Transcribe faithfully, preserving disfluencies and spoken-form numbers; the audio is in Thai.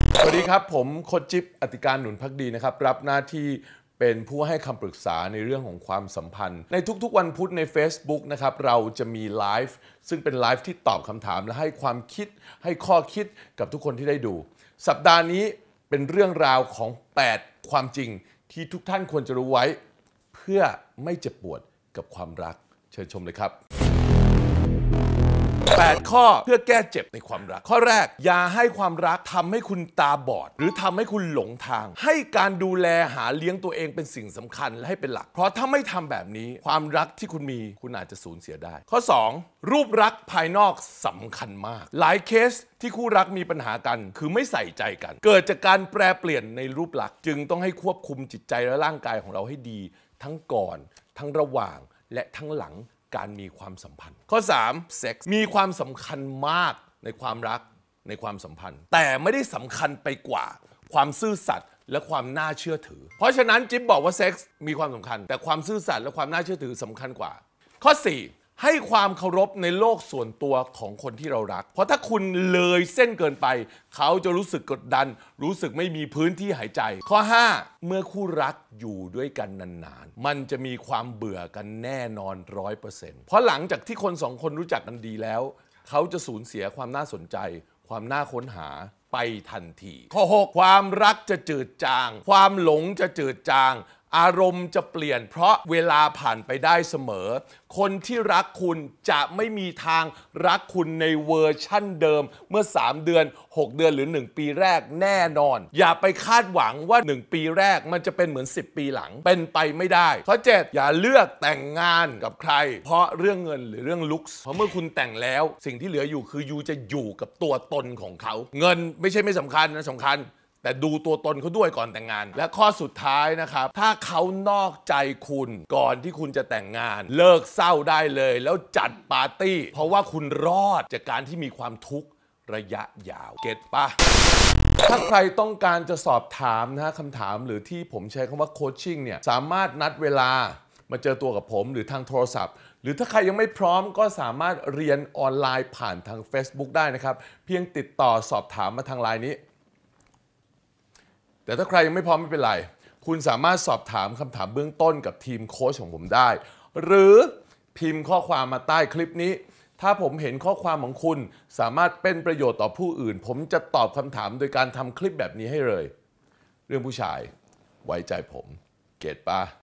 สวัสดีครับผมโค้ชจิ๊บอติการหนุนภักดีนะครับรับหน้าที่เป็นผู้ให้คำปรึกษาในเรื่องของความสัมพันธ์ในทุกๆวันพุธใน Facebook นะครับเราจะมีไลฟ์ซึ่งเป็นไลฟ์ที่ตอบคำถามและให้ความคิดให้ข้อคิดกับทุกคนที่ได้ดูสัปดาห์นี้เป็นเรื่องราวของแปดความจริงที่ทุกท่านควรจะรู้ไว้เพื่อไม่เจ็บปวดกับความรักเชิญชมเลยครับแปดข้อเพื่อแก้เจ็บในความรักข้อแรกอย่าให้ความรักทำให้คุณตาบอดหรือทำให้คุณหลงทางให้การดูแลหาเลี้ยงตัวเองเป็นสิ่งสำคัญและให้เป็นหลักเพราะถ้าไม่ทำแบบนี้ความรักที่คุณมีคุณอาจจะสูญเสียได้ข้อสองรูปลักษณ์ภายนอกสำคัญมากหลายเคสที่คู่รักมีปัญหากันคือไม่ใส่ใจกันเกิดจากการแปรเปลี่ยนในรูปลักษณ์จึงต้องให้ควบคุมจิตใจและร่างกายของเราให้ดีทั้งก่อนทั้งระหว่างและทั้งหลังการมีความสัมพันธ์ข้อสามเซ็กส์มีความสำคัญมากในความรักในความสัมพันธ์แต่ไม่ได้สำคัญไปกว่าความซื่อสัตย์และความน่าเชื่อถือเพราะฉะนั้นจิ๊บบอกว่าเซ็กส์มีความสำคัญแต่ความซื่อสัตย์และความน่าเชื่อถือสำคัญกว่าข้อสี่ให้ความเคารพในโลกส่วนตัวของคนที่เรารักเพราะถ้าคุณเลยเส้นเกินไปเขาจะรู้สึกกดดันรู้สึกไม่มีพื้นที่หายใจข้อห้าเมื่อคู่รักอยู่ด้วยกันนานๆมันจะมีความเบื่อกันแน่นอน ร้อยเปอร์เซ็นต์ เพราะหลังจากที่คนสองคนรู้จักกันดีแล้วเขาจะสูญเสียความน่าสนใจความน่าค้นหาไปทันทีข้อหกความรักจะจืดจางความหลงจะจืดจางอารมณ์จะเปลี่ยนเพราะเวลาผ่านไปได้เสมอคนที่รักคุณจะไม่มีทางรักคุณในเวอร์ชั่นเดิมเมื่อสามเดือนหกเดือนหรือหนึ่งปีแรกแน่นอนอย่าไปคาดหวังว่าหนึ่งปีแรกมันจะเป็นเหมือนสิบปีหลังเป็นไปไม่ได้ข้อเจ็ดอย่าเลือกแต่งงานกับใครเพราะเรื่องเงินหรือเรื่องลุคเพราะเมื่อคุณแต่งแล้วสิ่งที่เหลืออยู่คือยูจะอยู่กับตัวตนของเขาเงินไม่ใช่ไม่สำคัญนะสำคัญแต่ดูตัวตนเขาด้วยก่อนแต่งงานและข้อสุดท้ายนะครับถ้าเขานอกใจคุณก่อนที่คุณจะแต่งงานเลิกเศร้าได้เลยแล้วจัดปาร์ตี้เพราะว่าคุณรอดจากการที่มีความทุกข์ระยะยาวเก็ตปะถ้าใครต้องการจะสอบถามนะฮะคำถามหรือที่ผมใช้คำว่าโคชชิ่งเนี่ยสามารถนัดเวลามาเจอตัวกับผมหรือทางโทรศัพท์หรือถ้าใครยังไม่พร้อมก็สามารถเรียนออนไลน์ผ่านทาง Facebook ได้นะครับเพียงติดต่อสอบถามมาทางไลน์นี้แต่ถ้าใครยังไม่พร้อมไม่เป็นไรคุณสามารถสอบถามคำถามเบื้องต้นกับทีมโค้ชของผมได้หรือพิมพ์ข้อความมาใต้คลิปนี้ถ้าผมเห็นข้อความของคุณสามารถเป็นประโยชน์ต่อผู้อื่นผมจะตอบคำถามโดยการทำคลิปแบบนี้ให้เลยเรื่องผู้ชายไว้ใจผมเก็ตป่ะ